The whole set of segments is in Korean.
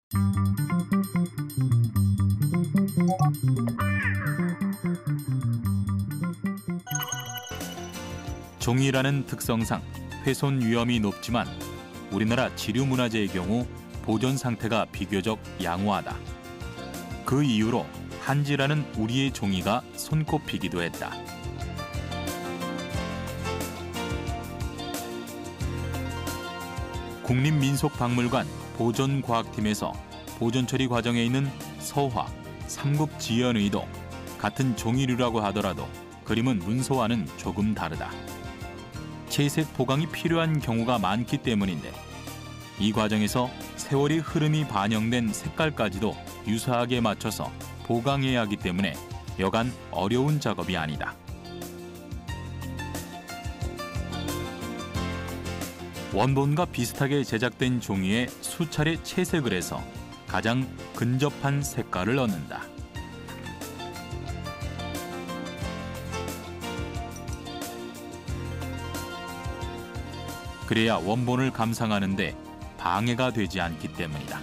종이라는 특성상 훼손 위험이 높지만 우리나라 지류문화재의 경우 보존 상태가 비교적 양호하다. 그 이유로 한지라는 우리의 종이가 손꼽히기도 했다. 국립민속박물관 보존과학팀에서 보존 처리 과정에 있는 서화, 삼국 지연의도 같은 종이류라고 하더라도 그림은 문서와는 조금 다르다. 채색 보강이 필요한 경우가 많기 때문인데 이 과정에서 세월의 흐름이 반영된 색깔까지도 유사하게 맞춰서 보강해야 하기 때문에 여간 어려운 작업이 아니다. 원본과 비슷하게 제작된 종이에 수차례 채색을 해서 가장 근접한 색깔을 얻는다. 그래야 원본을 감상하는 데 방해가 되지 않기 때문이다.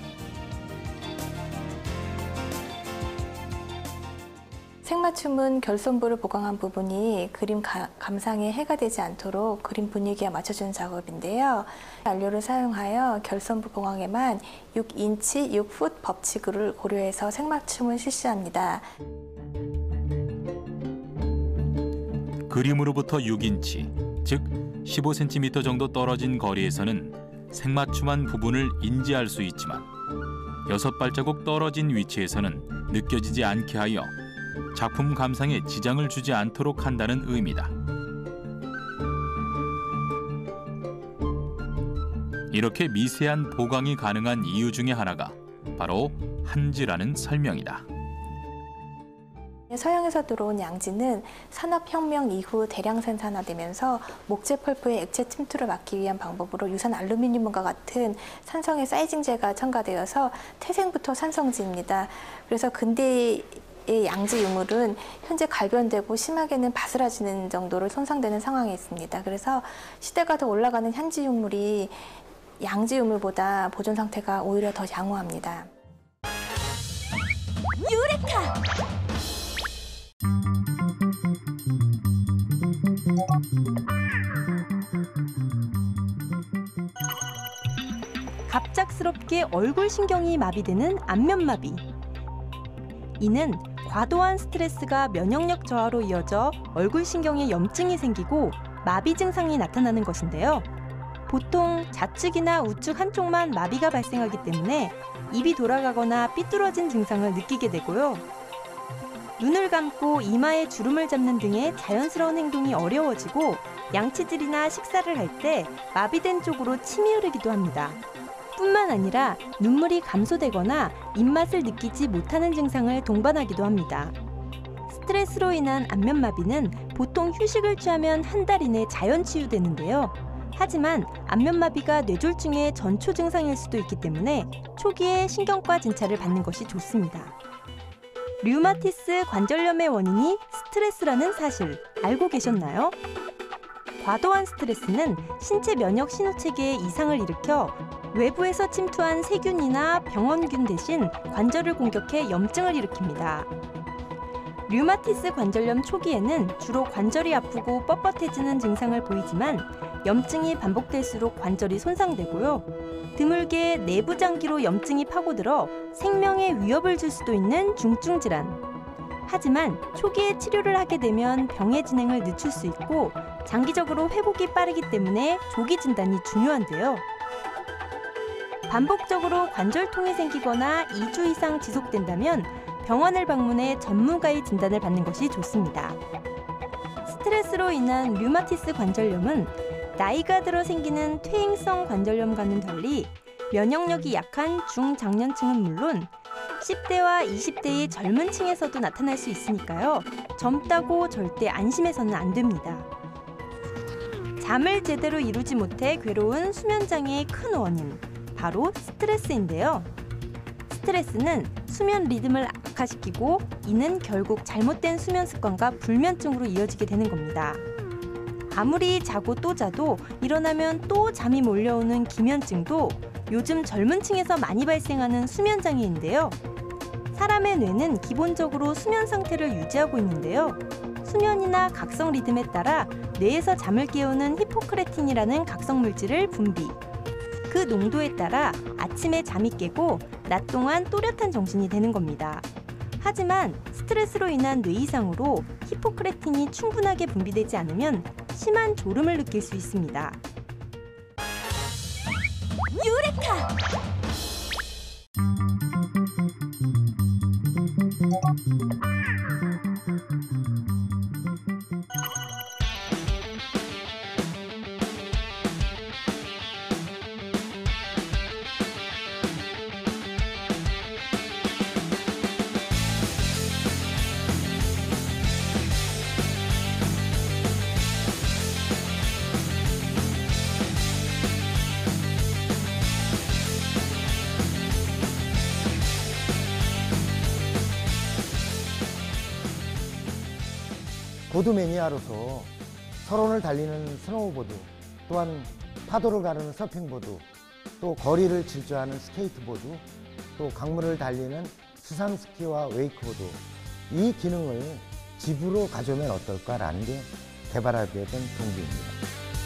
색맞춤은 결손부를 보강한 부분이 그림 감상에 해가 되지 않도록 그림 분위기에 맞춰주는 작업인데요. 안료를 사용하여 결손부 보강에만 6인치 6풋 법칙을 고려해서 색맞춤을 실시합니다. 그림으로부터 6인치, 즉 15cm 정도 떨어진 거리에서는 색맞춤한 부분을 인지할 수 있지만 6발자국 떨어진 위치에서는 느껴지지 않게 하여 작품 감상에 지장을 주지 않도록 한다는 의미다. 이렇게 미세한 보강이 가능한 이유 중에 하나가 바로 한지라는 설명이다. 서양에서 들어온 양지는 산업혁명 이후 대량 생산화되면서 목재 펄프의 액체 침투를 막기 위한 방법으로 유산 알루미늄과 같은 산성의 사이징제가 첨가되어서 태생부터 산성지입니다. 그래서 근대의 양지 유물은 현재 갈변되고 심하게는 바스라지는 정도로 손상되는 상황에 있습니다. 그래서 시대가 더 올라가는 현지 유물이 양지 유물보다 보존 상태가 오히려 더 양호합니다. 유레카! 갑작스럽게 얼굴 신경이 마비되는 안면마비. 이는 과도한 스트레스가 면역력 저하로 이어져 얼굴 신경에 염증이 생기고 마비 증상이 나타나는 것인데요. 보통 좌측이나 우측 한쪽만 마비가 발생하기 때문에 입이 돌아가거나 삐뚤어진 증상을 느끼게 되고요. 눈을 감고 이마에 주름을 잡는 등의 자연스러운 행동이 어려워지고 양치질이나 식사를 할 때 마비된 쪽으로 침이 흐르기도 합니다. 뿐만 아니라 눈물이 감소되거나 입맛을 느끼지 못하는 증상을 동반하기도 합니다. 스트레스로 인한 안면마비는 보통 휴식을 취하면 한 달 이내 자연 치유되는데요. 하지만 안면마비가 뇌졸중의 전초 증상일 수도 있기 때문에 초기에 신경과 진찰을 받는 것이 좋습니다. 류마티스 관절염의 원인이 스트레스라는 사실 알고 계셨나요? 과도한 스트레스는 신체 면역 신호체계에 이상을 일으켜 외부에서 침투한 세균이나 병원균 대신 관절을 공격해 염증을 일으킵니다. 류마티스 관절염 초기에는 주로 관절이 아프고 뻣뻣해지는 증상을 보이지만 염증이 반복될수록 관절이 손상되고요. 드물게 내부 장기로 염증이 파고들어 생명에 위협을 줄 수도 있는 중증 질환. 하지만 초기에 치료를 하게 되면 병의 진행을 늦출 수 있고 장기적으로 회복이 빠르기 때문에 조기 진단이 중요한데요. 반복적으로 관절통이 생기거나 2주 이상 지속된다면 병원을 방문해 전문가의 진단을 받는 것이 좋습니다. 스트레스로 인한 류마티스 관절염은 나이가 들어 생기는 퇴행성 관절염과는 달리 면역력이 약한 중장년층은 물론 10대와 20대의 젊은 층에서도 나타날 수 있으니까요. 젊다고 절대 안심해서는 안 됩니다. 잠을 제대로 이루지 못해 괴로운 수면장애의 큰 원인, 바로 스트레스인데요. 스트레스는 수면 리듬을 악화시키고 이는 결국 잘못된 수면 습관과 불면증으로 이어지게 되는 겁니다. 아무리 자고 또 자도 일어나면 또 잠이 몰려오는 기면증도 요즘 젊은 층에서 많이 발생하는 수면 장애인데요. 사람의 뇌는 기본적으로 수면 상태를 유지하고 있는데요. 수면이나 각성 리듬에 따라 뇌에서 잠을 깨우는 히포크레틴이라는 각성 물질을 분비. 그 농도에 따라 아침에 잠이 깨고 낮 동안 또렷한 정신이 되는 겁니다. 하지만 스트레스로 인한 뇌 이상으로 히포크레틴이 충분하게 분비되지 않으면 심한 졸음을 느낄 수 있습니다. 유레카! 보드 매니아로서 설원을 달리는 스노우보드, 또한 파도를 가르는 서핑보드, 또 거리를 질주하는 스케이트보드, 또 강물을 달리는 수상스키와 웨이크보드, 이 기능을 집으로 가져오면 어떨까라는 게 개발하게 된 동기입니다.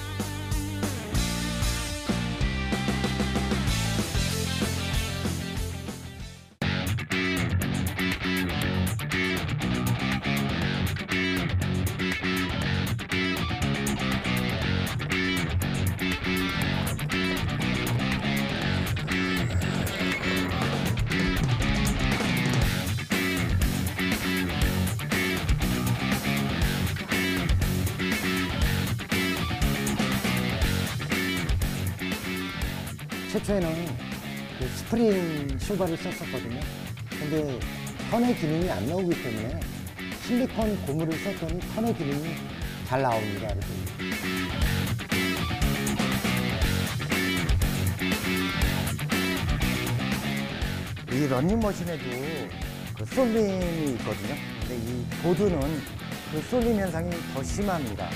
최초에는 그 스프링 슈바를 썼었거든요. 근데 턴의 기능이 안 나오기 때문에 실리콘 고무를 썼더니 턴의 기능이 잘 나옵니다. 그래서 이 런닝머신에도 그 쏠림이 있거든요. 근데 이 보드는 그 쏠림 현상이 더 심합니다.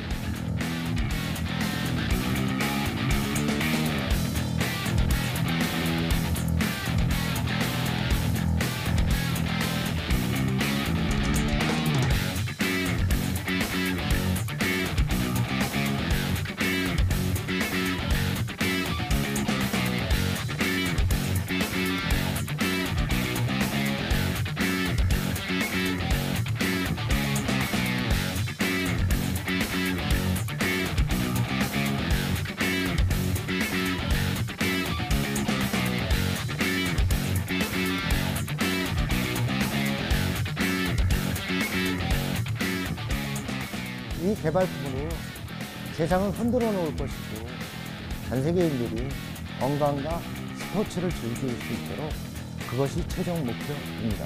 이 개발품으로 세상을 흔들어 놓을 것이고 전 세계인들이 건강과 스포츠를 즐길 수 있도록 그것이 최종 목표입니다.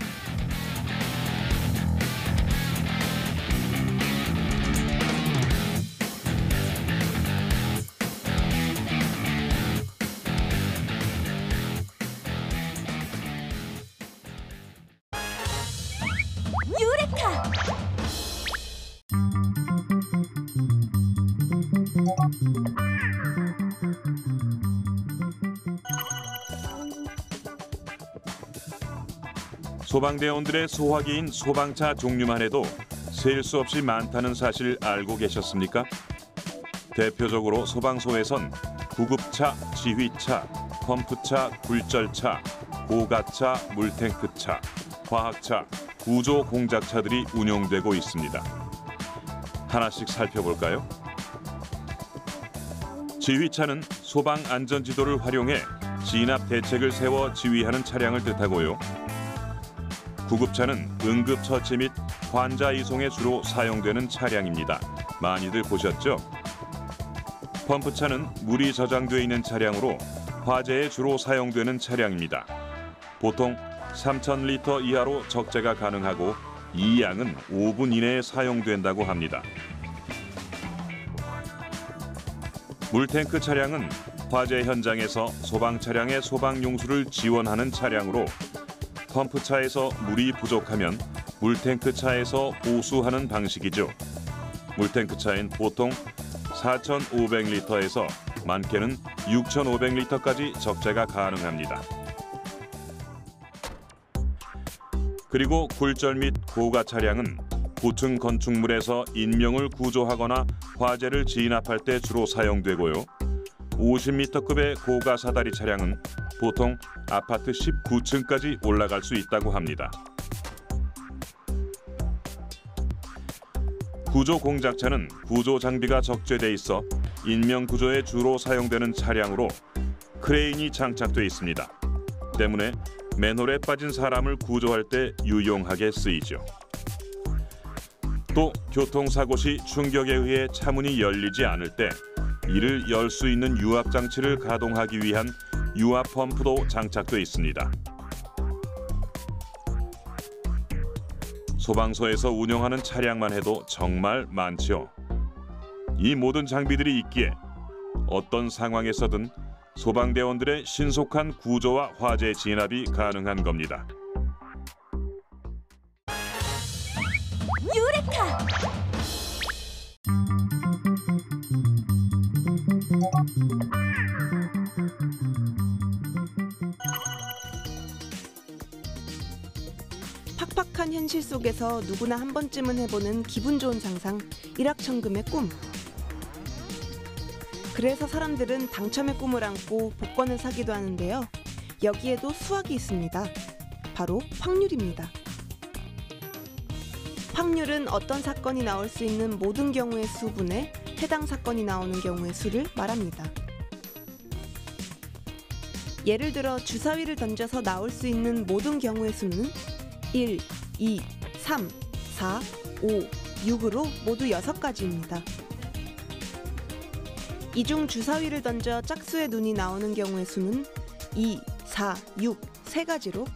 유레카! 소방대원들의 소화기인 소방차 종류만 해도 셀 수 없이 많다는 사실 알고 계셨습니까? 대표적으로 소방소에선 구급차, 지휘차, 펌프차, 굴절차, 고가차, 물탱크차, 화학차, 구조 공작차들이 운용되고 있습니다. 하나씩 살펴볼까요? 지휘차는 소방 안전지도를 활용해 진압 대책을 세워 지휘하는 차량을 뜻하고요. 구급차는 응급처치 및 환자 이송에 주로 사용되는 차량입니다. 많이들 보셨죠? 펌프차는 물이 저장돼 있는 차량으로 화재에 주로 사용되는 차량입니다. 보통 3,000리터 이하로 적재가 가능하고 이 양은 5분 이내에 사용된다고 합니다. 물탱크 차량은 화재 현장에서 소방 차량의 소방 용수를 지원하는 차량으로 펌프차에서 물이 부족하면 물탱크차에서 호수하는 방식이죠. 물탱크차엔 보통 4,500리터에서 많게는 6,500리터까지 적재가 가능합니다. 그리고 굴절 및 고가 차량은 고층 건축물에서 인명을 구조하거나 화재를 진압할 때 주로 사용되고요. 50m급의 고가 사다리 차량은 보통 아파트 19층까지 올라갈 수 있다고 합니다. 구조 공작차는 구조 장비가 적재돼 있어 인명 구조에 주로 사용되는 차량으로 크레인이 장착돼 있습니다. 때문에 맨홀에 빠진 사람을 구조할 때 유용하게 쓰이죠. 또 교통사고 시 충격에 의해 차문이 열리지 않을 때 이를 열 수 있는 유압 장치를 가동하기 위한 유압 펌프도 장착돼 있습니다. 소방서에서 운영하는 차량만 해도 정말 많죠. 이 모든 장비들이 있기에 어떤 상황에서든 소방대원들의 신속한 구조와 화재 진압이 가능한 겁니다. 유레카! 팍팍한 현실 속에서 누구나 한 번쯤은 해보는 기분 좋은 상상, 일확천금의 꿈. 그래서 사람들은 당첨의 꿈을 안고 복권을 사기도 하는데요. 여기에도 수학이 있습니다. 바로 확률입니다. 확률은 어떤 사건이 나올 수 있는 모든 경우의 수분에 해당 사건이 나오는 경우의 수를 말합니다. 예를 들어 주사위를 던져서 나올 수 있는 모든 경우의 수는 1, 2, 3, 4, 5, 6으로 모두 6가지입니다. 이 중 주사위를 던져 짝수의 눈이 나오는 경우의 수는 2, 4, 6, 3가지로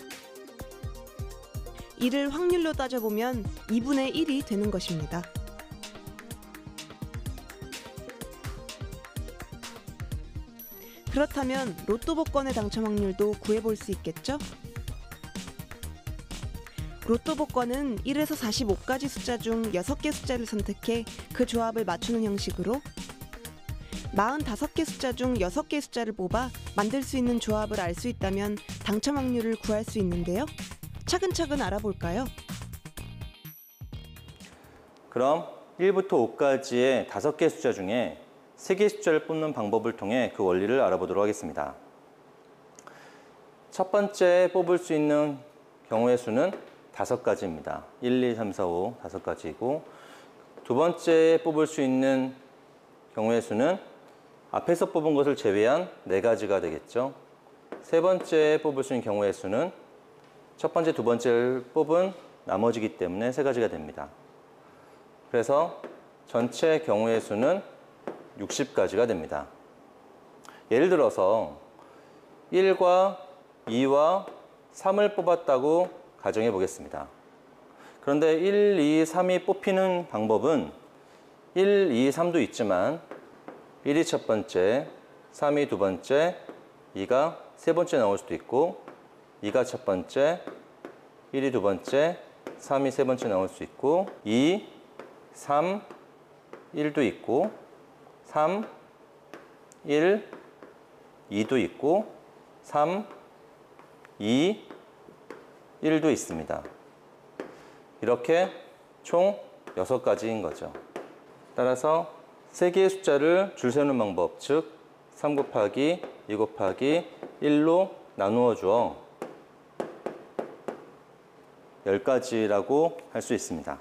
이를 확률로 따져보면 2분의 1이 되는 것입니다. 그렇다면 로또 복권의 당첨 확률도 구해볼 수 있겠죠? 로또 복권은 1에서 45까지 숫자 중 6개 숫자를 선택해 그 조합을 맞추는 형식으로 45개 숫자 중 6개 숫자를 뽑아 만들 수 있는 조합을 알 수 있다면 당첨 확률을 구할 수 있는데요. 차근차근 알아볼까요? 그럼 1부터 5까지의 5개 숫자 중에 3개 숫자를 뽑는 방법을 통해 그 원리를 알아보도록 하겠습니다. 첫 번째 뽑을 수 있는 경우의 수는 5가지입니다. 1, 2, 3, 4, 5, 5가지이고 두 번째 뽑을 수 있는 경우의 수는 앞에서 뽑은 것을 제외한 4가지가 되겠죠. 세 번째 뽑을 수 있는 경우의 수는 첫 번째, 두 번째를 뽑은 나머지이기 때문에 3가지가 됩니다. 그래서 전체 경우의 수는 60가지가 됩니다. 예를 들어서 1과 2와 3을 뽑았다고 가정해 보겠습니다. 그런데 1, 2, 3이 뽑히는 방법은 1, 2, 3도 있지만 1이 첫 번째, 3이 두 번째, 2가 세 번째 나올 수도 있고 2가 첫 번째, 1이 두 번째, 3이 세 번째 나올 수 있고 2, 3, 1도 있고 3, 1, 2도 있고 3, 2, 1도 있습니다. 이렇게 총 6가지인 거죠. 따라서 3개의 숫자를 줄 세우는 방법, 즉 3 곱하기 2 곱하기 1로 나누어 주어 10가지라고 할 수 있습니다.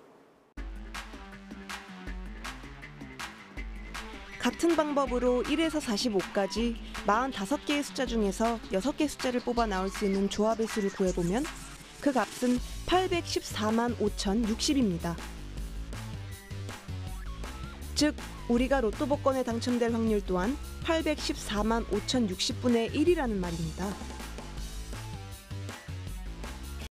같은 방법으로 1에서 45까지 45개의 숫자 중에서 6개 숫자를 뽑아 나올 수 있는 조합의 수를 구해보면 그 값은 814만 5,060입니다. 즉, 우리가 로또 복권에 당첨될 확률 또한 814만 5,060분의 1이라는 말입니다.